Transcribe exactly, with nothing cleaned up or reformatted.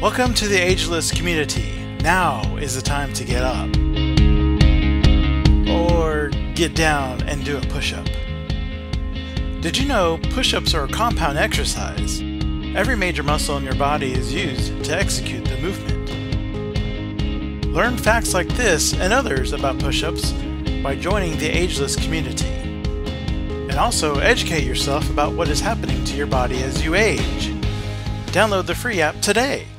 Welcome to the Ageless community. Now is the time to get up. Or get down and do a push-up. Did you know push-ups are a compound exercise? Every major muscle in your body is used to execute the movement. Learn facts like this and others about push-ups by joining the Ageless community. And also educate yourself about what is happening to your body as you age. Download the free app today.